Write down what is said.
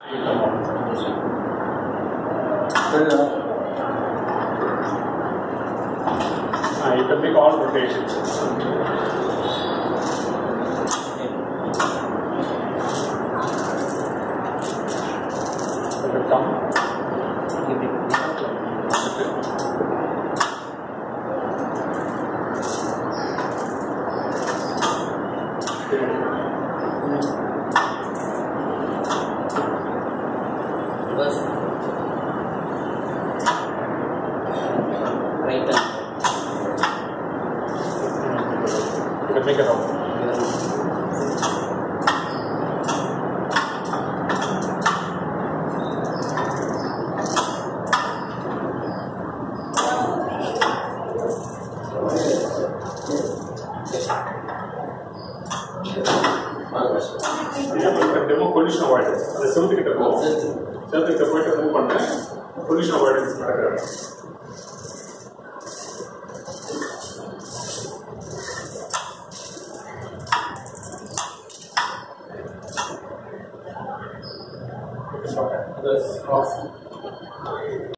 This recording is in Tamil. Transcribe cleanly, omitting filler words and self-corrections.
You can make all rotations. You can make it out. Demo collision avoidance. The செவுத்துக்கிட்ட போகும். செவுத்துக்கிட்ட போயிட்டு மூவ் பண்ண collision avoidance நடக்குது. That's awesome.